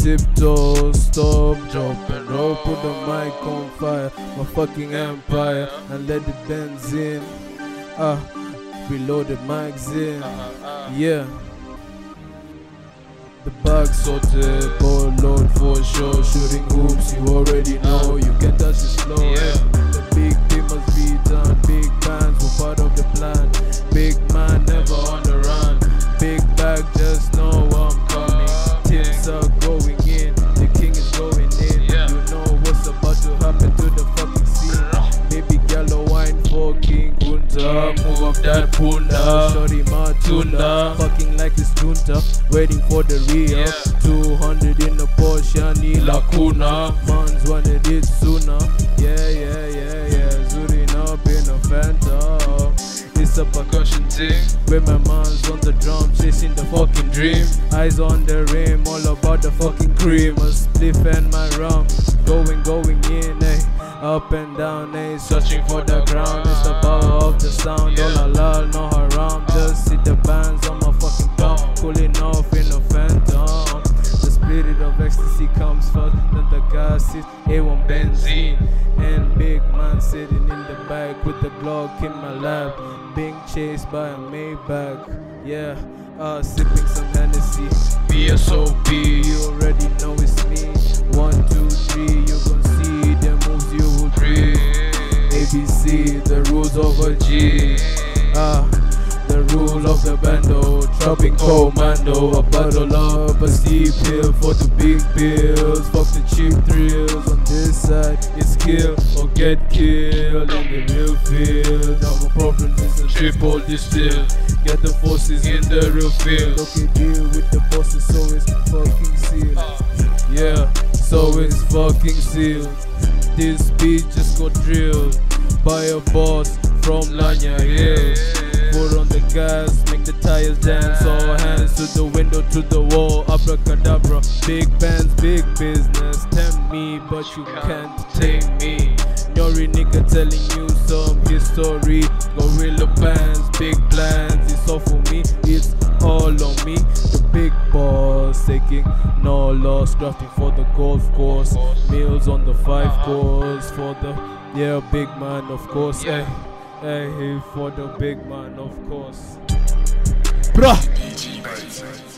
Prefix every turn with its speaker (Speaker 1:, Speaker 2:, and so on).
Speaker 1: tiptoe, stop, drop and roll, put the mic on fire, my fucking empire, and let the bands in. Reload the magazine, yeah. The bag sorted, ball load for sure, shooting hoops, you already know, you can touch the slow. The big thing must be done, big bands were part of the plan, big man never on the run, big bag just know I'm coming, tips are going in, the king is going in, you know what's about to happen to the fucking scene, baby gallo wine for King Kunta, move up that punda, shorty matunda, fucking like it's Junta, waiting for the re-up, 200 in the Porsche, ni lacuna, mans wanted it sooner, yeah, zooting up in a Phantom, it's a percussion thing, with my man's on the drum, chasing the fucking dream, eyes on the rim, all about the fucking cream, a spliff and my rum, going in, up and down, searching for the ground, it's the power of the sound, all halal, no haram, just see the bands on my fucking palm, cooling off in a Phantom, the spirit of ecstasy comes first, then the gas is A1 benzene, and big man sitting in the back with the Glock in my lap, being chased by a Maybach, sipping some Hennessy, BSOP, you already know it's me, 1, 2, 3, you gon' see the moves you will breathe, ABC, the rules of a G, the rule of the bando, dropping commando, a bottle up, a steep hill for the big bills, fuck the cheap thrills, on this side it's kill or get killed, in the real field, our problems is a triple distill, get the forces in the real field, okay deal with the bosses so it's fucking sealed, so it's fucking sealed, this beat just got drilled, by a boss from Lanya Hills, foot on the gas, make the tires dance, all hands to the window, to the wall, abracadabra, big bands, big business, tempt me, but you can't tame me, Nori nigga telling you some history, gorilla bands, big plans, it's all for me, it's all on me, the big boss, taking no loss, drafting for the golf course, meals on the 5 course, for the, big man of course, for the big man of course. Bruh!